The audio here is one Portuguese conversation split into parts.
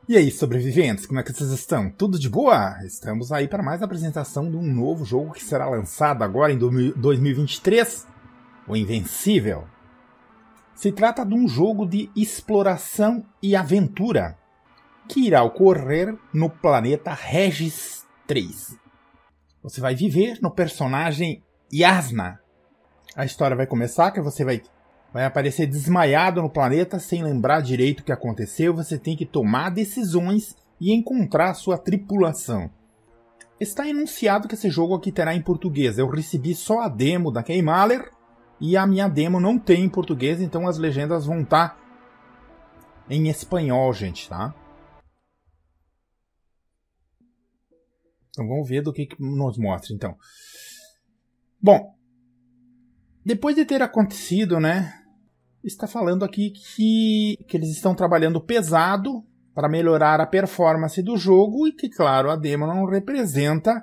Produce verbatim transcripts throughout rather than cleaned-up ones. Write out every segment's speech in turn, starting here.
E aí, sobreviventes, como é que vocês estão? Tudo de boa? Estamos aí para mais apresentação de um novo jogo que será lançado agora em dois mil e vinte e três, o Invencível. Se trata de um jogo de exploração e aventura, que irá ocorrer no planeta Regis três. Você vai viver no personagem Yasna. A história vai começar que você vai... Vai aparecer desmaiado no planeta sem lembrar direito o que aconteceu. Você tem que tomar decisões e encontrar sua tripulação. Está enunciado que esse jogo aqui terá em português. Eu recebi só a demo da Keymaler e a minha demo não tem em português, então as legendas vão estar em espanhol, gente, tá? Então vamos ver do que, que nos mostra, então. Bom, depois de ter acontecido, né? Está falando aqui que, que eles estão trabalhando pesado para melhorar a performance do jogo e que, claro, a demo não representa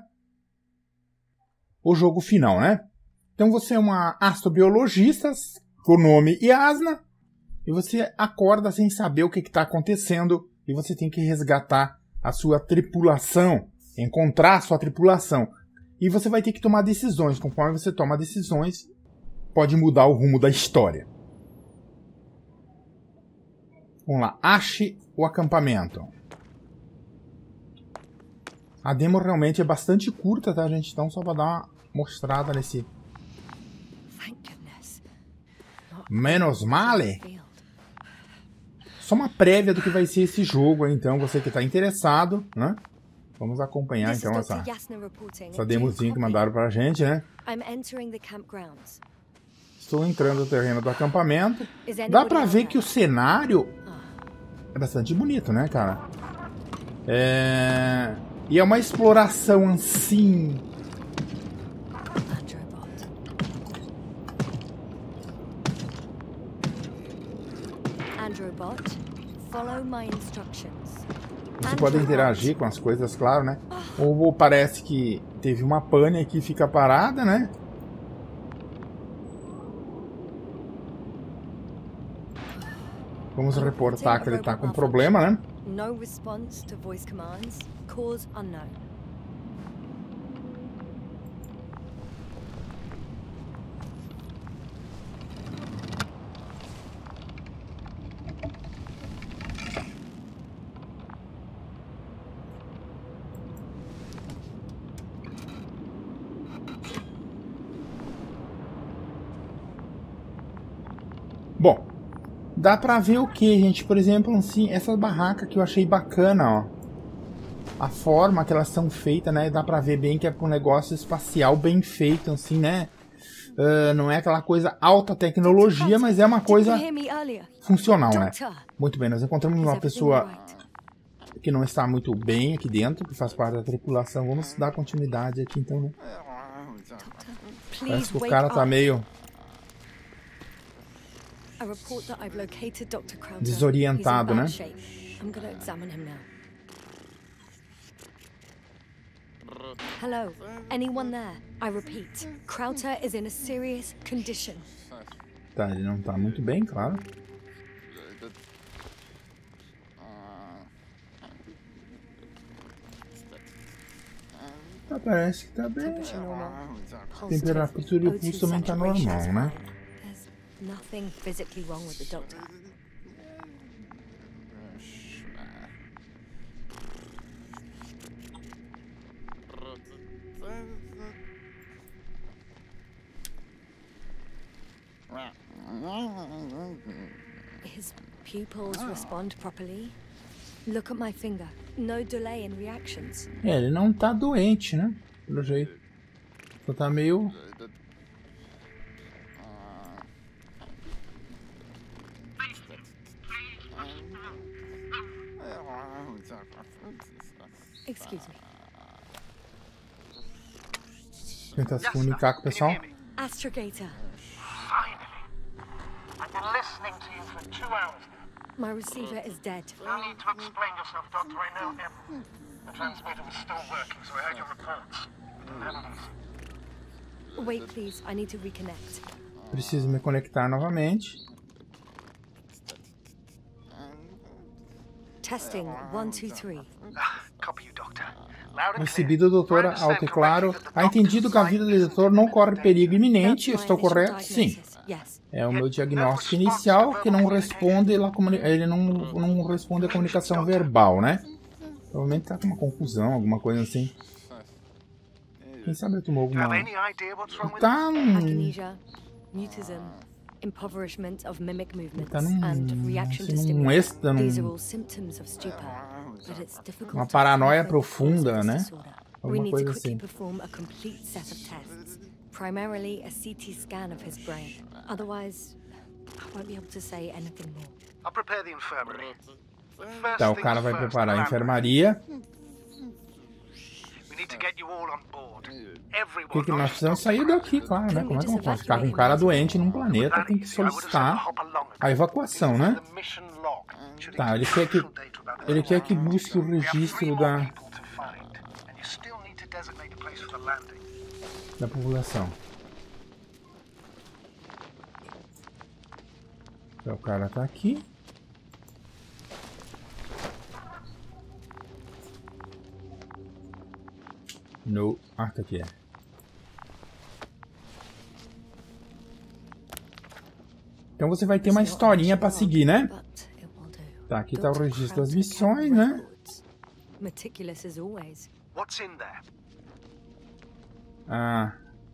o jogo final, né? Então você é uma astrobiologista com o nome Yasna e você acorda sem saber o que está acontecendo e você tem que resgatar a sua tripulação, encontrar a sua tripulação. E você vai ter que tomar decisões. Conforme você toma decisões, pode mudar o rumo da história. Vamos lá, ache o acampamento. A demo realmente é bastante curta, tá, gente? Então só para dar uma mostrada nesse... Menos male? Só uma prévia do que vai ser esse jogo aí, então, você que está interessado, né? Vamos acompanhar, então, essa, essa demozinha que mandaram pra gente, né? Estou entrando no terreno do acampamento. Dá pra ver que o cenário é bastante bonito, né, cara? É... E é uma exploração assim... Você pode interagir com as coisas, claro, né? Ou parece que teve uma pane aqui e fica parada, né? Vamos reportar que ele está com problema, né? No response to voice commands. Cause unknown. Bom, dá pra ver o que, gente? Por exemplo, assim, essa barraca que eu achei bacana, ó. A forma que elas são feitas, né? Dá pra ver bem que é um negócio espacial bem feito, assim, né? Uh, não é aquela coisa alta tecnologia, mas é uma coisa funcional, né? Muito bem, nós encontramos uma pessoa que não está muito bem aqui dentro, que faz parte da tripulação. Vamos dar continuidade aqui, então, né? Parece que o cara tá meio... desorientado, né? Hello, anyone there? I repeat, Krauter is in a serious condition. Tá, ele não tá muito bem, claro. Tá, parece que tá bem. Temperatura e o pulso também tá normal, né? Nothing physically wrong with the doctor. His pupils respond properly. Look at my finger. No delay in reactions. É, ele não tá doente, né? Pelo jeito. Só tá meio... Excuse me. Tentar se comunicar com o pessoal. Astrogator. I've been listening to you for two hours now. My receiver is dead. No need to explain yourself, Doctor. I know everything. The transmitter was still working, so I heard your reports. Wait, please. I need to reconnect. Preciso me conectar novamente. Testing one two three. Ah, copy you, Doctor. Loud and clear. Recebido, doutora, alto e claro. Ha entendido que a vida do doutor não corre perigo iminente. Estou correto? Sim. Yes. É o meu diagnóstico inicial, que não responde, lá, ele não, não responde a comunicação verbal, né? Provavelmente tá com uma confusão, alguma coisa assim. Quem sabe ele tomou alguma... Have any idea what's wrong with Tá num... Akinesia, mutism, impoverishment of mimic movements, Tá num... and reaction to assim, num stimuli. êxtase, These are num... all symptoms of stupor, but it's difficult Uma to paranoia pinpoint the profunda, cause of né? this disorder. We Alguma need to coisa quickly assim. perform a complete set of tests, primarily a C T scan of his brain. Otherwise, I won't be able to say anything more. I'll prepare the infirmary. First Tá, o things cara vai first, preparar a lab. enfermaria. We need to get you all on board. O Everyone que, que nós not precisamos just sair Doctor daqui, claro, né? Como é que nós vamos ficar com um cara doente num planeta? Tem que solicitar a evacuação, né? Tá, ele quer que, ele quer que busque o registro da, da população. Então, o cara tá aqui. No. Ah, tá aqui, é. Então você vai ter uma historinha pra seguir, né? Tá, aqui tá o registro das missões, né? Meticulous as always. What's in there? Ah.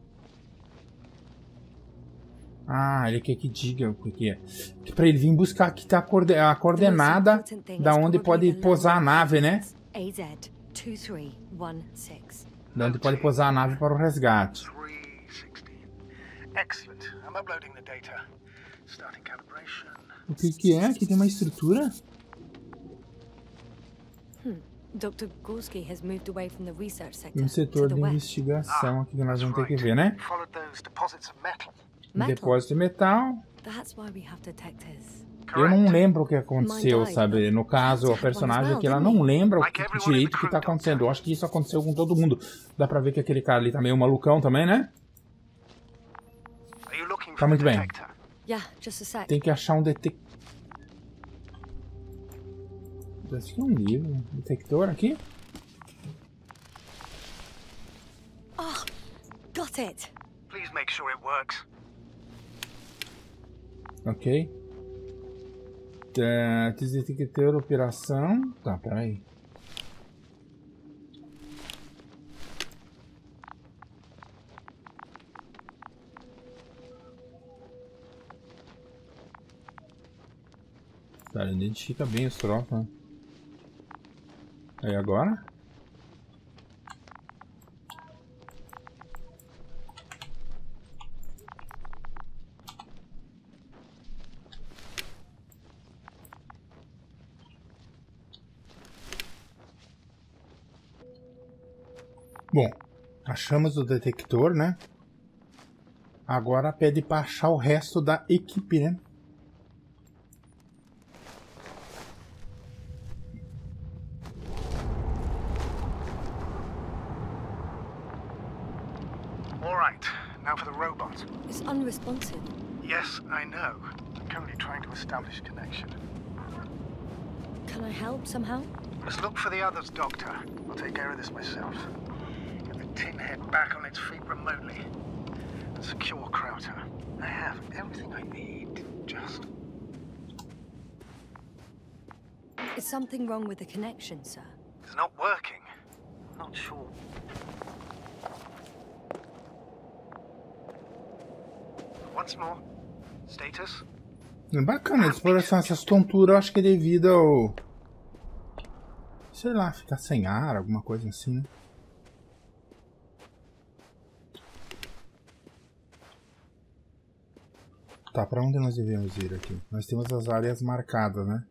Ah, ele quer que diga o que é. Que pra ele vir buscar aqui tá a, coorden a coordenada da onde pode pousar a nave, né? A Z two three one six. Da onde pode pousar a nave para o resgate. three sixteen. Excellent. I'm uploading the data. Starting calibration. O que que é? Aqui tem uma estrutura? Hmm. doutor Gorski has moved away from the research sector E um to setor the de west. investigação aqui que nós vamos ter que ver, né? Followed those deposits of metal. Um Metal? depósito de metal. That's why we have detectives. Eu não lembro o que aconteceu, sabe? No caso, a personagem aqui, ela não lembra o que, direito que tá acontecendo. Eu acho que isso aconteceu com todo mundo. Dá pra ver que aquele cara ali tá meio malucão também, né? Are you looking Tá for muito the bem. detector? Yeah, just a sec. Tem que achar um detector. Acho que é um livro. Detector aqui? Oh, got it. Please make sure it works. Ok. Tá, detector, operação. Tá, peraí. Tá, ele identifica bem os troços, né? Aí agora? Bom, achamos o detector, né? Agora pede para achar o resto da equipe, né? All right. Now for the robot. It's unresponsive. Yes, I know. I'm currently trying to establish connection. Can I help somehow? Let's look for the others, Doctor. I'll take care of this myself. Get the tin head back on its feet remotely. And secure Krauter. I have everything I need. Just... Is something wrong with the connection, sir? It's not working. Not sure. Once more. Status? É bacana, exploração essas tonturas, eu acho que é devido ao... Sei lá, ficar sem ar, alguma coisa assim, né? Tá, pra onde nós devemos ir aqui? Nós temos as áreas marcadas, né?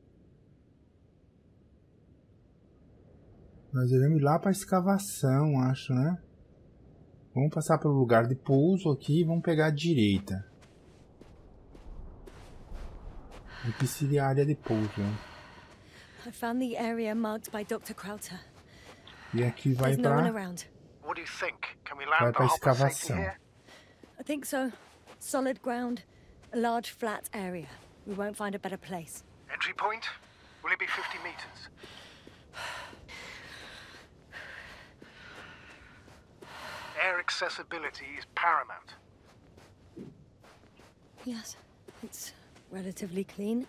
Nós devemos ir lá pra escavação, acho, né? Vamos passar pelo lugar de pouso aqui e vamos pegar a direita. E precisa ir à área de pouso, né? I found the area marked by Doctor Krauter. E aqui vai There's no one pra... around. What do you think? Can we Vai land the pra hopper safely escavação. here? I think so. Solid ground, a large flat area. We won't find a better place. Entry point? Will it be fifty meters? Air accessibility is paramount. Yes, it's relatively clean.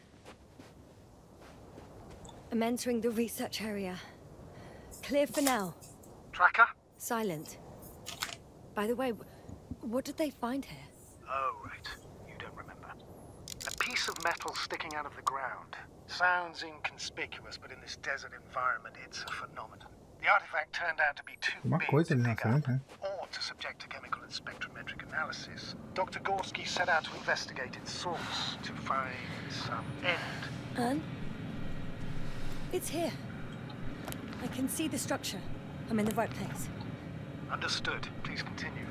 I'm entering the research area. Clear for now. Tracker? Silent. By the way, what did they find here? Oh, right. You don't remember. A piece of metal sticking out of the ground. Sounds inconspicuous, but in this desert environment, it's a phenomenon. The artifact turned out to be too Uma big coisa to ali na pick up, frente, né? or to subject to chemical and spectrometric analysis. Doctor Gorski set out to investigate its source, to find some end. And? It's here. I can see the structure. I'm in the right place. Understood. Please continue.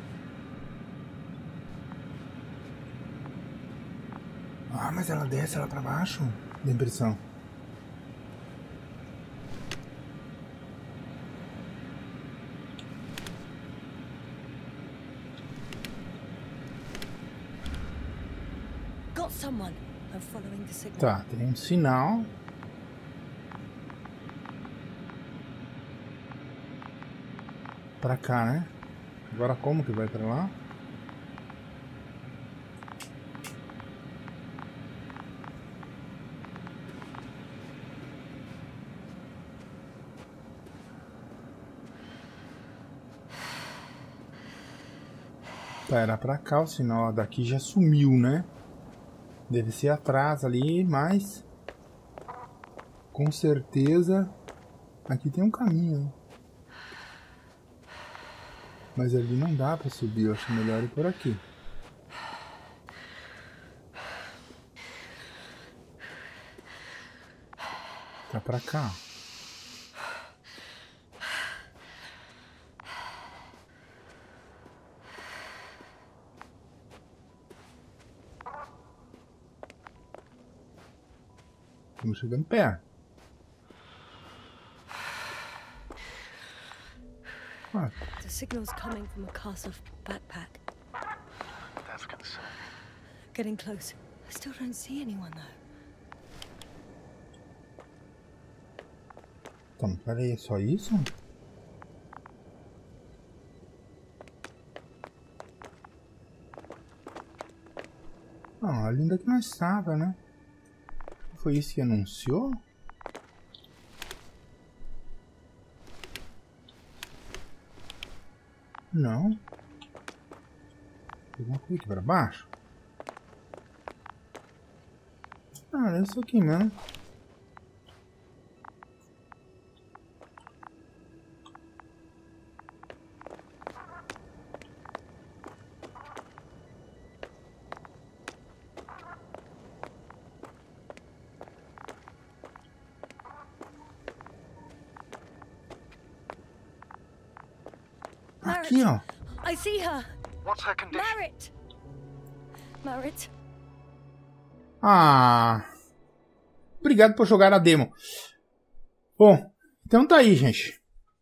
Ah, mas ela desce lá pra baixo? Dá impressão. Got someone. I'm following the signal. Tá, tem um sinal. Pra cá, né? Agora como que vai pra lá? Tá, era pra cá o sinal. Daqui já sumiu, né? Deve ser atrás ali, mas... com certeza... aqui tem um caminho. Mas ali não dá pra subir, eu acho melhor ir por aqui. Tá pra cá. Estamos chegando perto. Ah. The signal's coming from a castle backpack. That's concerning. Getting close. I still don't see anyone though. Então, peraí, é só isso? Ah, ali ainda que nós estava, né? Foi isso que anunciou? Não. Tem alguma coisa aqui para baixo? Ah, é isso aqui mesmo. Aqui, ó. I see her. What's her condition? Marit. Marit. Ah. Obrigado por jogar a demo. Bom, então tá aí, gente.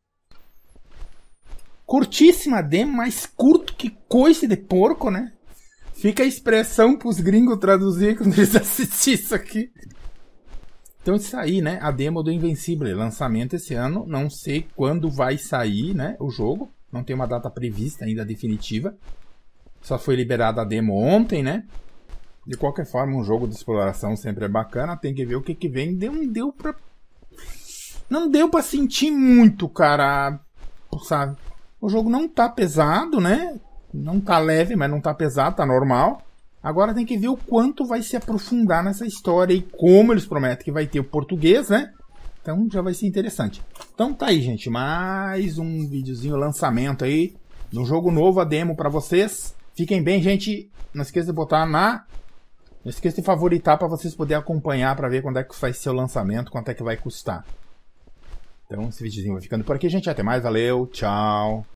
Curtíssima demo, mais curto que coice de porco, né? Fica a expressão pros gringos traduzir quando eles assistirem isso aqui. Então isso aí, né? A demo do Invincible. Lançamento esse ano. Não sei quando vai sair, né? O jogo. Não tem uma data prevista ainda definitiva. Só foi liberada a demo ontem, né? De qualquer forma, um jogo de exploração sempre é bacana. Tem que ver o que que vem. Não deu pra... Não deu pra sentir muito, cara. Sabe? O jogo não tá pesado, né? Não tá leve, mas não tá pesado. Tá normal. Agora tem que ver o quanto vai se aprofundar nessa história. E como eles prometem que vai ter o português, né? Então já vai ser interessante. Então tá aí, gente. Mais um videozinho, lançamento aí. De um jogo novo, a demo pra vocês. Fiquem bem, gente. Não esqueça de botar na... Não esqueça de favoritar para vocês poderem acompanhar para ver quando é que vai ser o lançamento, quanto é que vai custar. Então esse videozinho vai ficando por aqui, gente. Até mais, valeu, tchau.